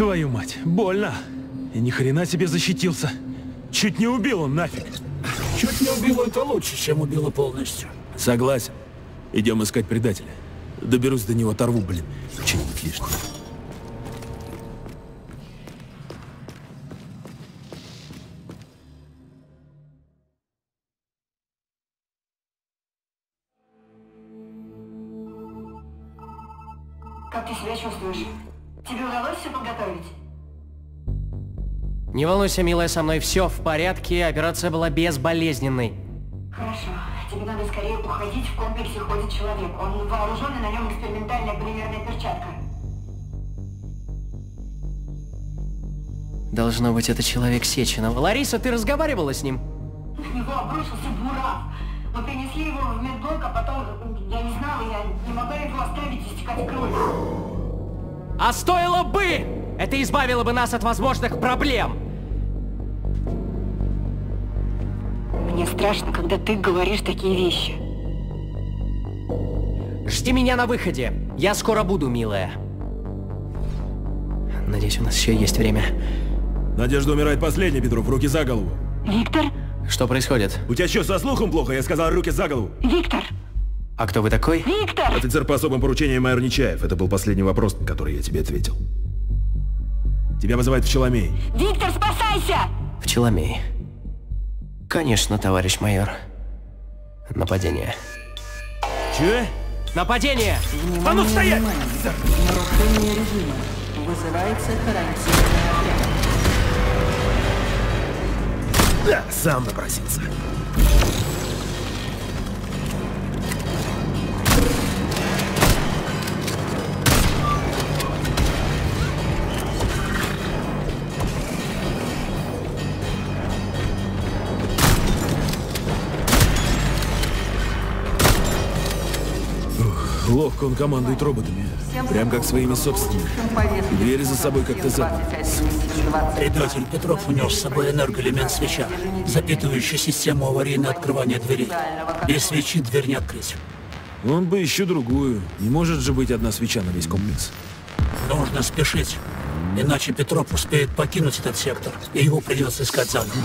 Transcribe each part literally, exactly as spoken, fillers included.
Твою мать, больно. И ни хрена себе защитился. Чуть не убил он нафиг. Чуть не убило, это лучше, чем убило полностью. Согласен. Идем искать предателя. Доберусь до него, оторву, блин. Что-нибудь лишнее. Как ты себя чувствуешь? Тебе удалось все подготовить? Не волнуйся, милая, со мной все в порядке, операция была безболезненной. Хорошо. Тебе надо скорее уходить, в комплексе ходит человек. Он вооружен, и на нем экспериментальная полимерная перчатка. Должно быть, это человек Сеченова. Лариса, ты разговаривала с ним? На него обрушился буран. Мы принесли его в медблок, а потом, я не знала, я не могла его оставить истекать кровью. А стоило бы! Это избавило бы нас от возможных проблем. Мне страшно, когда ты говоришь такие вещи. Жди меня на выходе. Я скоро буду, милая. Надеюсь, у нас еще есть время. Надежда умирает последней, Петров. Руки за голову. Виктор? Что происходит? У тебя что, со слухом плохо? Я сказал, руки за голову. Виктор! А кто вы такой? Виктор! Офицер по особым поручениям майор Нечаев. Это был последний вопрос, на который я тебе ответил. Тебя вызывает Пчеломей. Виктор, спасайся! Пчеломей. Конечно, товарищ майор. Нападение. Че? Нападение! Внимание, А ну стоять! внимание. Нарушение режима. Вызывается карантинный отряд. Да, сам напросился. Ловко он командует роботами. Прям как своими собственными. Двери за собой как-то заперты. Предатель Петров унес с собой энергоэлемент свеча, запитывающий систему аварийного открывания дверей. Без свечи дверь не открыть. Он бы еще другую. Не может же быть одна свеча на весь комплекс. Нужно спешить, иначе Петров успеет покинуть этот сектор, и его придется искать заново.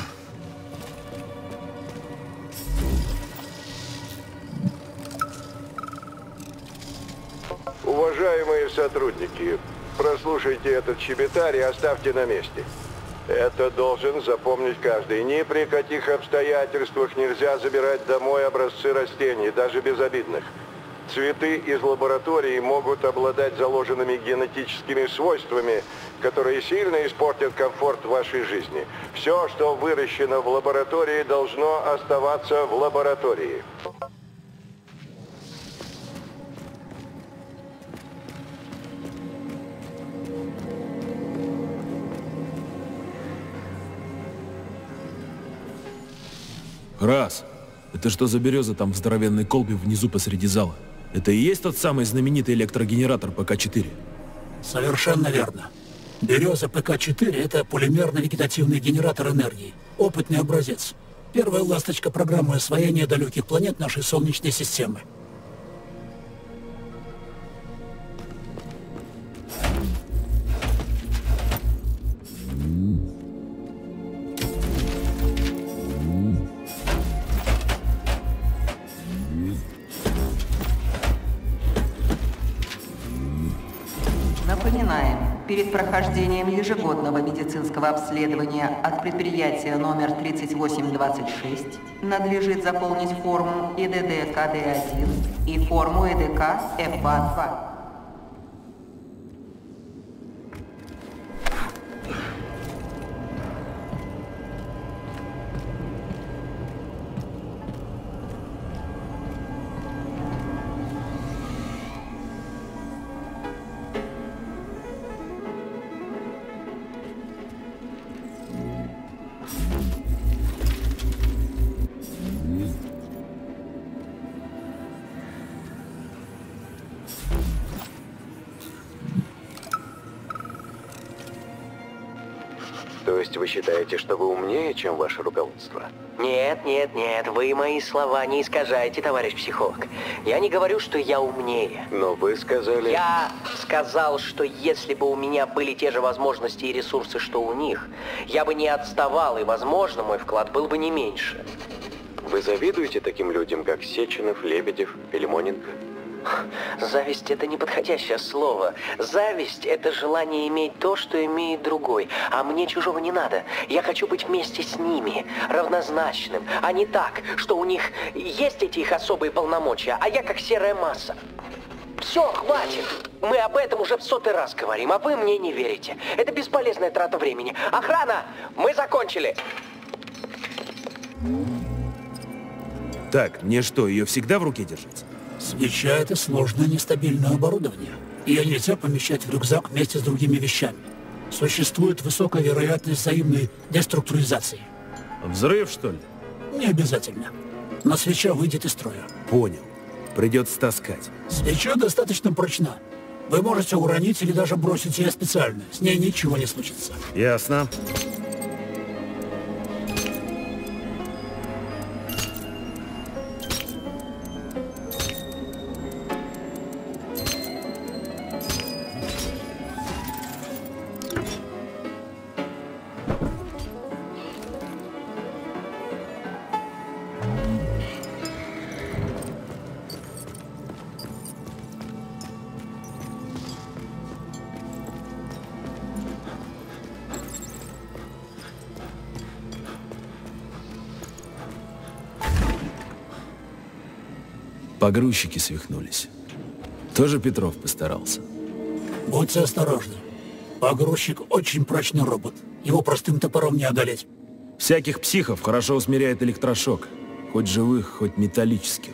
Уважаемые сотрудники, прослушайте этот щебетарь и оставьте на месте. Это должен запомнить каждый. Ни при каких обстоятельствах нельзя забирать домой образцы растений, даже безобидных. Цветы из лаборатории могут обладать заложенными генетическими свойствами, которые сильно испортят комфорт вашей жизни. Все, что выращено в лаборатории, должно оставаться в лаборатории. Раз. Это что за береза там в здоровенной колбе внизу посреди зала? Это и есть тот самый знаменитый электрогенератор Пэ Ка четыре? Совершенно верно. Береза Пэ Ка четыре – это полимерно-вегетативный генератор энергии. Опытный образец. Первая ласточка программы освоения далеких планет нашей Солнечной системы. Напоминаем, перед прохождением ежегодного медицинского обследования от предприятия номер тридцать восемь двадцать шесть надлежит заполнить форму И Д Д К Д один и форму И Д К Ф А два. То есть вы считаете, что вы умнее, чем ваше руководство? Нет, нет, нет, вы мои слова не искажаете, товарищ психолог. Я не говорю, что я умнее. Но вы сказали... Я сказал, что если бы у меня были те же возможности и ресурсы, что у них, я бы не отставал, и, возможно, мой вклад был бы не меньше. Вы завидуете таким людям, как Сеченов, Лебедев или Моненко? Зависть — это неподходящее слово. Зависть — это желание иметь то, что имеет другой. А мне чужого не надо. Я хочу быть вместе с ними, равнозначным. А не так, что у них есть эти их особые полномочия, а я как серая масса. Все, хватит. Мы об этом уже в сотый раз говорим, а вы мне не верите. Это бесполезная трата времени. Охрана! Мы закончили! Так, мне что, ее всегда в руке держать? Свеча — это сложное нестабильное оборудование. Ее нельзя помещать в рюкзак вместе с другими вещами. Существует высокая вероятность взаимной деструктуризации. Взрыв, что ли? Не обязательно. Но свеча выйдет из строя. Понял. Придется таскать. Свеча достаточно прочна. Вы можете уронить или даже бросить ее специально. С ней ничего не случится. Ясно. Погрузчики свихнулись. Тоже Петров постарался. Будьте осторожны. Погрузчик очень прочный робот. Его простым топором не одолеть. Всяких психов хорошо усмиряет электрошок. Хоть живых, хоть металлических.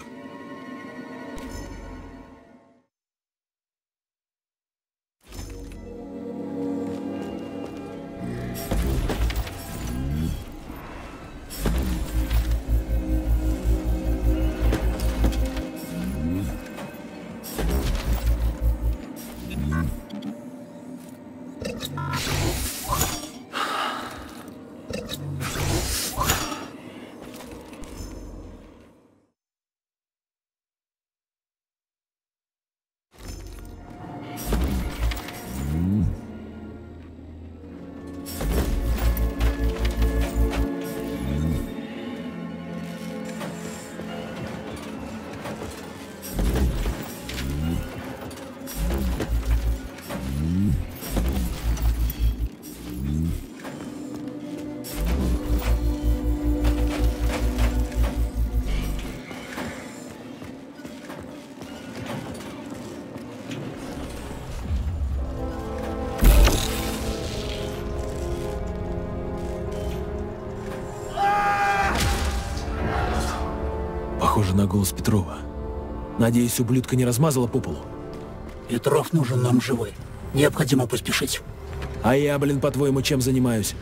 Похоже на голос Петрова. Надеюсь, ублюдка не размазала по полу. Петров нужен нам живой. Необходимо поспешить. А я, блин, по-твоему, чем занимаюсь?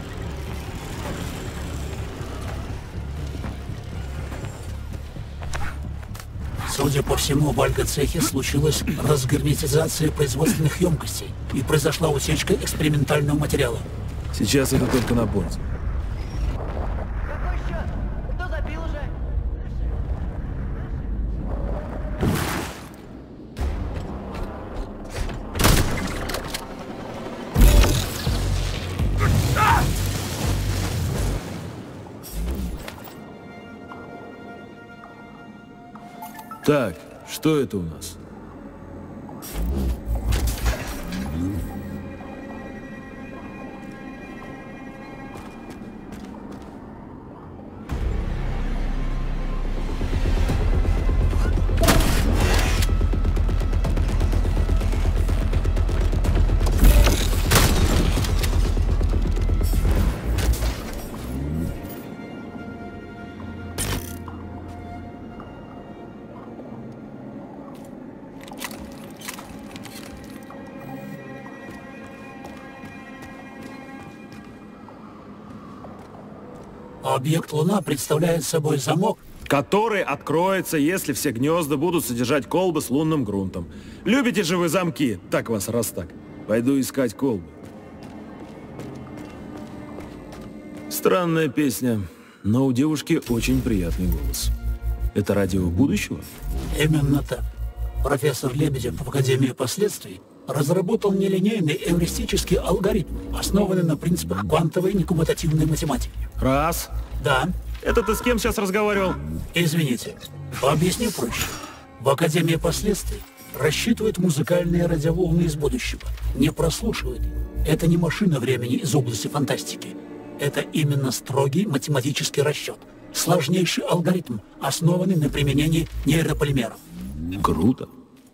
Судя по всему, в Альго-цехе случилась разгерметизация производственных емкостей и произошла утечка экспериментального материала. Сейчас это только на пользу. Какой счет? Кто забил уже? Так, что это у нас? Объект Луна представляет собой замок, Который откроется, если все гнезда будут содержать колбы с лунным грунтом. Любите же вы замки, так вас раз так. Пойду искать колбы. Странная песня, но у девушки очень приятный голос. Это радио будущего? Именно так. Профессор Лебедев в Академии последствий разработал нелинейный эвристический алгоритм, основанный на принципах квантовой некоммутативной математики. Раз. Да. Это ты с кем сейчас разговаривал? Извините. Объясню проще. В Академии последствий рассчитывают музыкальные радиоволны из будущего. Не прослушивают. Это не машина времени из области фантастики. Это именно строгий математический расчет. Сложнейший алгоритм, основанный на применении нейрополимеров. Круто.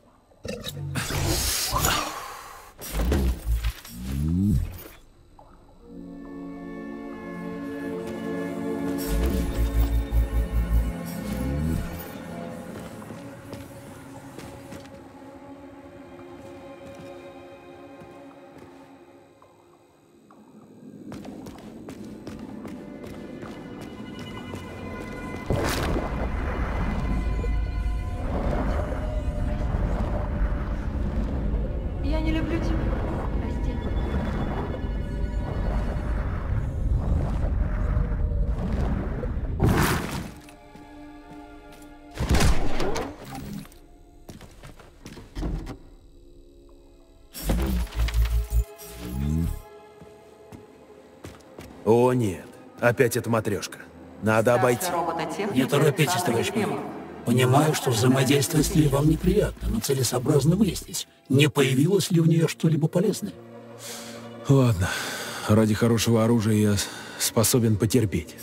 Я не люблю тебя. Прости. О нет, опять эта матрешка. Надо обойти. Не торопитесь, товарищ майор. Понимаю, что взаимодействовать с ней вам неприятно, но целесообразно выяснить, не появилось ли у нее что-либо полезное. Ладно, ради хорошего оружия я способен потерпеть.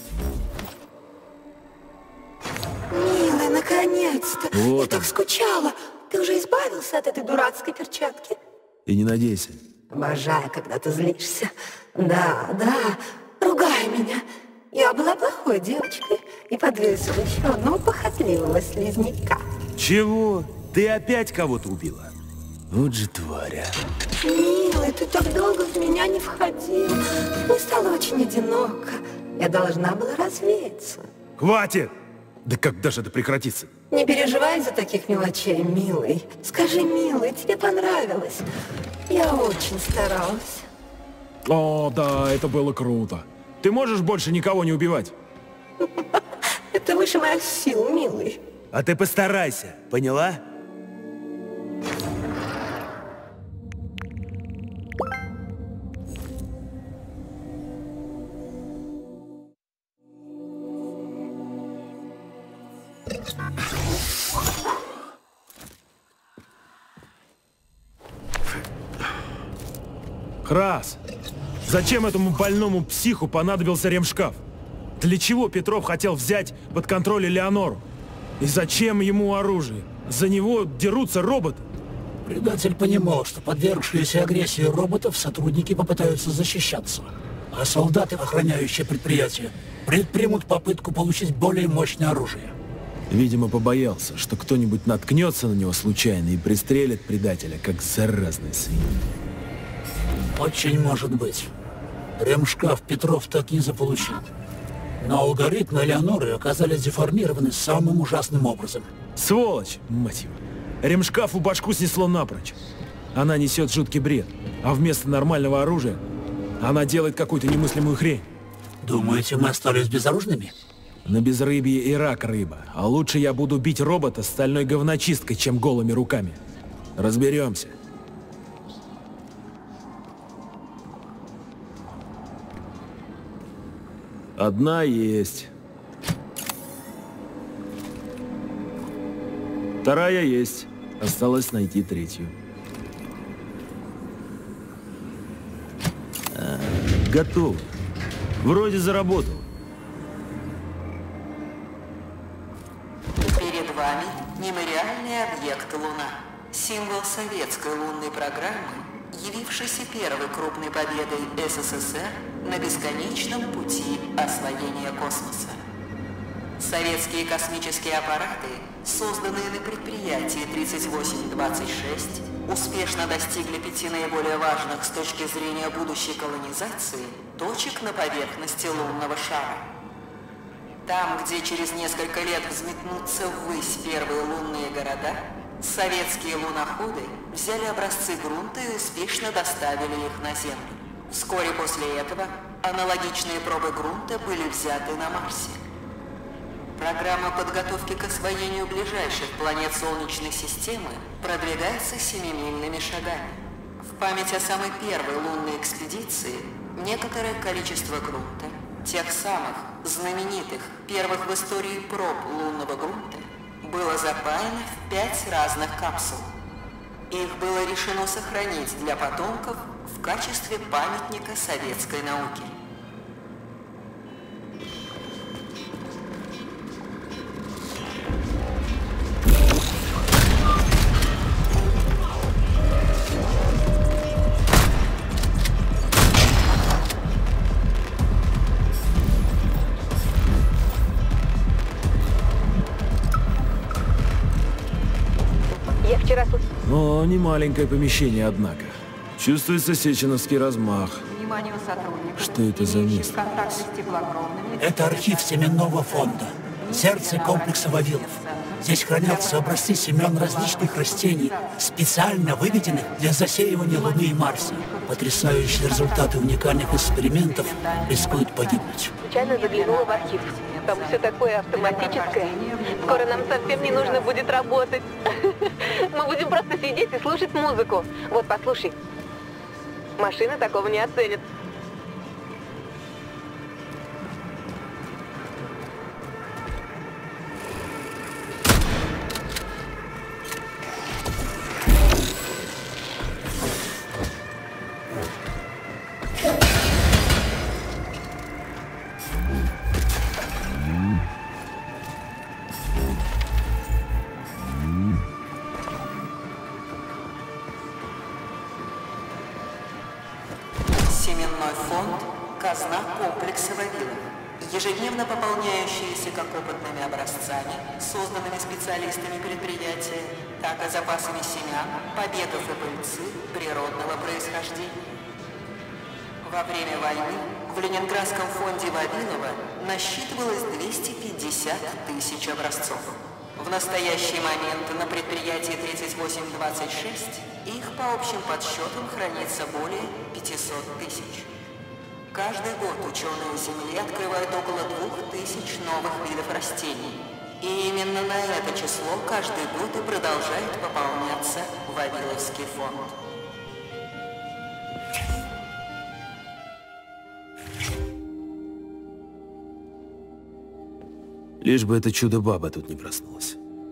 Милый, наконец-то! Вот я так он. скучала. Ты уже избавился от этой дурацкой перчатки? И не надейся. Обожаю, когда ты злишься. Да, да, ругай меня. Я была плохой девочкой и подвесила еще одного похотливого слизняка. Чего? Ты опять кого-то убила? Вот же тварь, а. Милый, ты так долго в меня не входил. Мне стало очень одиноко. Я должна была развеяться. Хватит! Да когда же это прекратится? Не переживай за таких мелочей, милый. Скажи, милый, тебе понравилось? Я очень старалась. О, да, это было круто. Ты можешь больше никого не убивать? Это выше моих сил, милый. А ты постарайся, поняла? Храс, зачем этому больному психу понадобился ремшкаф? Для чего Петров хотел взять под контроль Элеонору? И зачем ему оружие? За него дерутся роботы. Предатель понимал, что подвергшиеся агрессии роботов сотрудники попытаются защищаться, а солдаты, охраняющие предприятие, предпримут попытку получить более мощное оружие. Видимо, побоялся, что кто-нибудь наткнется на него случайно и пристрелит предателя, как заразный свинья. Очень может быть. Ремшкаф Петров так и не заполучил. Но алгоритмы Элеоноры оказались деформированы самым ужасным образом. Сволочь, мать его. Ремшкафу башку снесло напрочь. Она несет жуткий бред, а вместо нормального оружия она делает какую-то немыслимую хрень. Думаете, мы остались безоружными? На безрыбье и рак рыба. А лучше я буду бить робота стальной говночисткой, чем голыми руками. Разберемся. Одна есть. Вторая есть. Осталось найти третью. А, готово. Вроде заработал. Перед вами мемориальный объект Луна. Символ советской лунной программы, явившийся первой крупной победой СССР на бесконечном пути освоения космоса. Советские космические аппараты, созданные на предприятии тридцать восемь двадцать шесть, успешно достигли пяти наиболее важных с точки зрения будущей колонизации точек на поверхности лунного шара. Там, где через несколько лет взметнутся ввысь первые лунные города, советские луноходы взяли образцы грунта и успешно доставили их на Землю. Вскоре после этого Аналогичные пробы грунта были взяты на Марсе. Программа подготовки к освоению ближайших планет Солнечной системы продвигается семимильными шагами. В память о самой первой лунной экспедиции некоторое количество грунта, тех самых знаменитых первых в истории проб лунного грунта, было запаяно в пять разных капсул. Их было решено сохранить для потомков в качестве памятника советской науки. О, не маленькое помещение, однако. Чувствуется сеченовский размах. Что это за место? Это архив семенного фонда. Сердце комплекса Вавилов. Здесь хранятся образцы семян различных растений, специально выведенных для засеивания Луны и Марса. Потрясающие результаты уникальных экспериментов рискуют погибнуть. Случайно заглянула в архив. Там все такое автоматическое. Скоро нам совсем не нужно будет работать. Мы будем просто сидеть и слушать музыку. Вот, послушай. Машины такого не оценят. Семенной фонд – казна комплекса Вавилов, ежедневно пополняющаяся как опытными образцами, созданными специалистами предприятия, так и запасами семян, побегов и пыльцы природного происхождения. Во время войны в Ленинградском фонде Вавилова насчитывалось двести пятьдесят тысяч образцов. В настоящий момент на предприятии тридцать восемь двадцать шесть их по общим подсчетам хранится более пятисот тысяч. Каждый год ученые Земли открывают около двух тысяч новых видов растений. И именно на это число каждый год и продолжает пополняться Вавиловский фонд. Лишь бы эта чудо-баба тут не проснулась.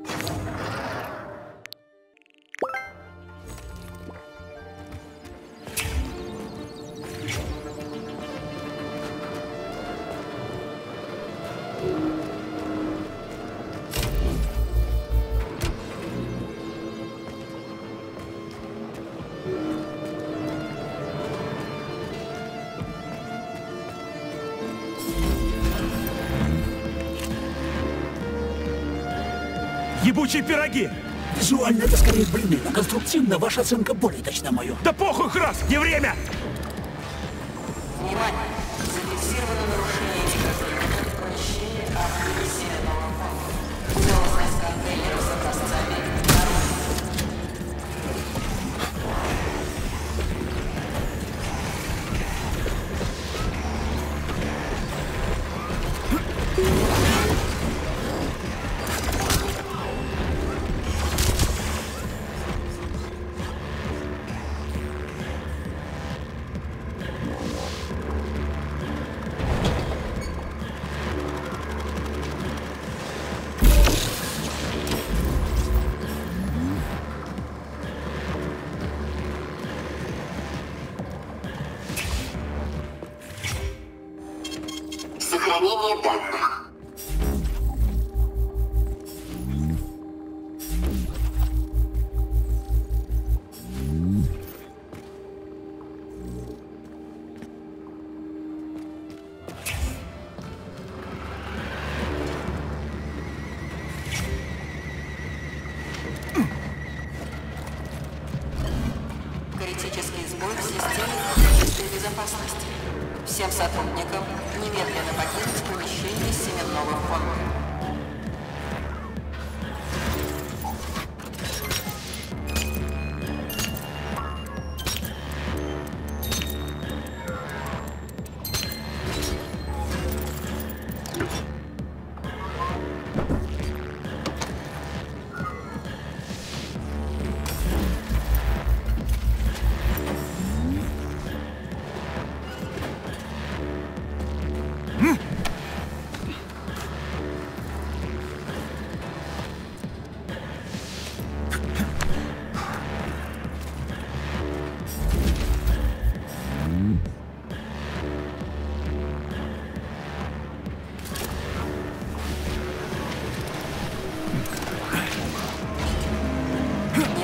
Ебучие пироги! Визуально это скорее блины, а конструктивно ваша оценка более точна мою. Да похуй, Храс, не время! Внимание! Зафиксировано нарушение этикетки в помещении открытия семенного фонда. Целостность контейнеров с образцами нарушена. Сохранение данных. Критический сбой в системе химической безопасности. Всем сотрудникам немедленно покинуть помещение семенного фонда.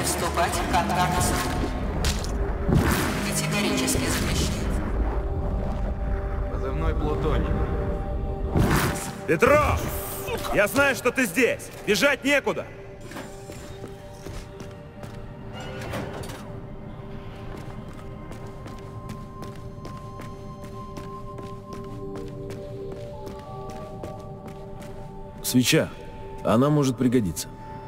Не вступать в контакт с... Категорически запрещено. Позывной Плутоний. Петров! Я знаю, что ты здесь! Бежать некуда! Свеча. Она может пригодиться.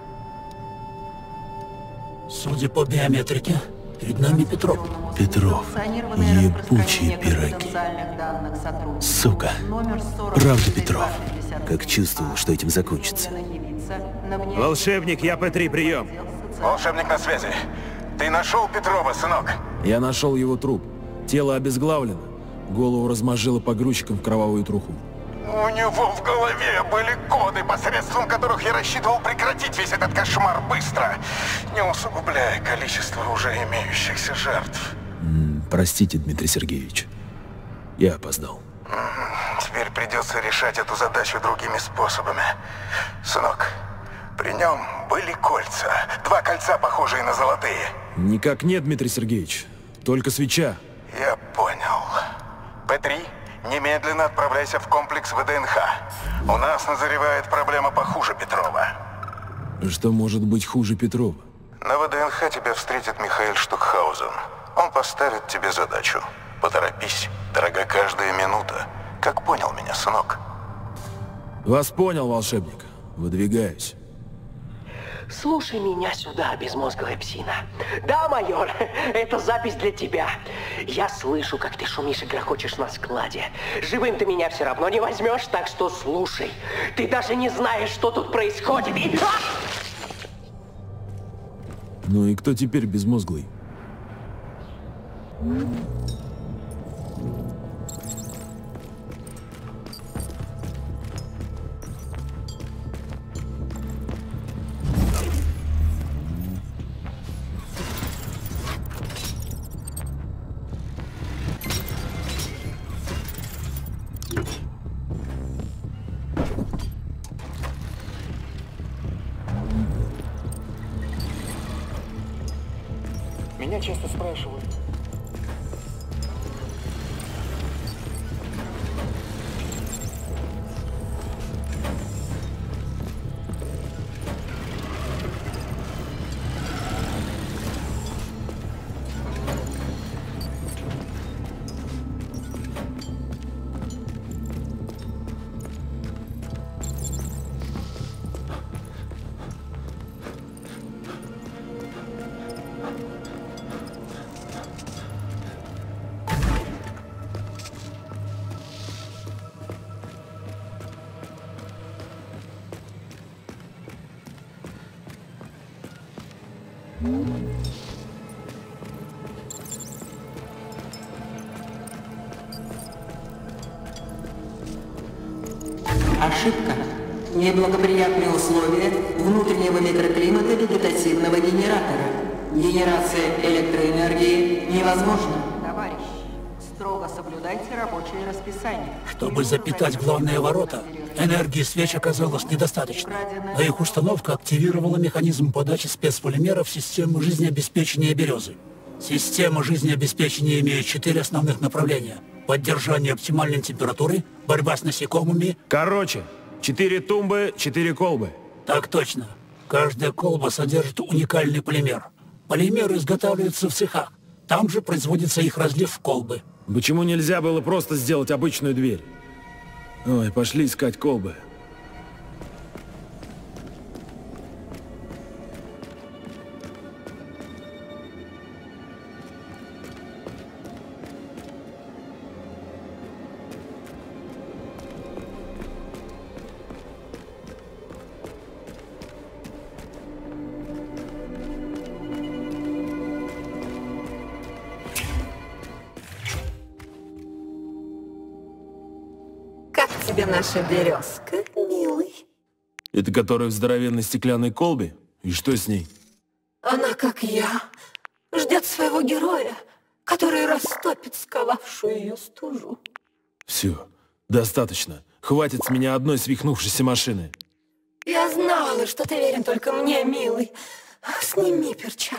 Судя по биометрике, перед нами Петров. Петров. Ебучие пироги. Сука. Правда, Петров. Как чувствовал, что этим закончится. Волшебник, я Пэ три, прием. Волшебник на связи. Ты нашел Петрова, сынок? Я нашел его труп. Тело обезглавлено. Голову размозжило погрузчиком в кровавую труху. У него в голове были коды, посредством которых я рассчитывал прекратить весь этот кошмар быстро, не усугубляя количество уже имеющихся жертв. М-м, простите, Дмитрий Сергеевич. Я опоздал. Теперь придется решать эту задачу другими способами. Сынок, при нем были кольца. Два кольца, похожие на золотые. Никак нет, Дмитрий Сергеевич. Только свеча. Я понял. Пэ три, немедленно отправляйся в комплекс вэ дэ эн ха. У нас назревает проблема похуже Петрова. Что может быть хуже Петрова? На вэ дэ эн ха тебя встретит Михаил Штукхаузен. Он поставит тебе задачу. Поторопись, дорога каждая минута. Как понял меня, сынок? Вас понял, волшебник. Выдвигаюсь. Слушай меня сюда, безмозглая псина. Да, майор, это запись для тебя. Я слышу, как ты шумишь и грохочешь на складе. Живым ты меня все равно не возьмешь, так что слушай. Ты даже не знаешь, что тут происходит. И... Ну и кто теперь безмозглый? Меня часто спрашивают. Ошибка. Неблагоприятные условия внутреннего микроклимата вегетативного генератора. Генерация электроэнергии невозможна. Товарищ, строго соблюдайте рабочее расписание. Чтобы запитать главные ворота, энергии свеч оказалось недостаточно, а их установка активировала механизм подачи спецполимеров в систему жизнеобеспечения березы. Система жизнеобеспечения имеет четыре основных направления. Поддержание оптимальной температуры, борьба с насекомыми... Короче, четыре тумбы, четыре колбы. Так точно. Каждая колба содержит уникальный полимер. Полимеры изготавливаются в цехах. Там же производится их разлив в колбы. Почему нельзя было просто сделать обычную дверь? Ой, пошли искать колбы. Как тебе наша березка, милый? Это которая в здоровенной стеклянной колбе? И что с ней? Она, как я, ждет своего героя, который растопит сковавшую ее стужу. Все, достаточно. Хватит с меня одной свихнувшейся машины. Я знала, что ты верен только мне, милый. Сними перчатки.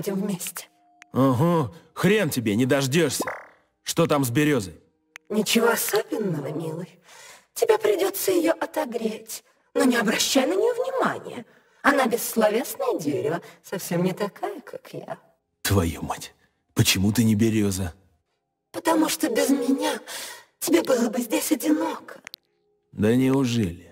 будем вместе. Угу, хрен тебе, не дождешься. Что там с березой? Ничего особенного, милый. Тебе придется ее отогреть. Но не обращай на нее внимания. Она бессловесное дерево, совсем не такая, как я. Твою мать, почему ты не береза? Потому что без меня тебе было бы здесь одиноко. Да неужели?